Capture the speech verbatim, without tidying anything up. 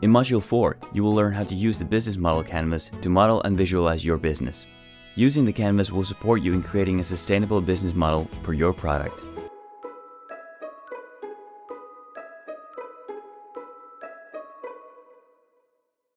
In Module four, you will learn how to use the business model canvas to model and visualize your business. Using the canvas will support you in creating a sustainable business model for your product.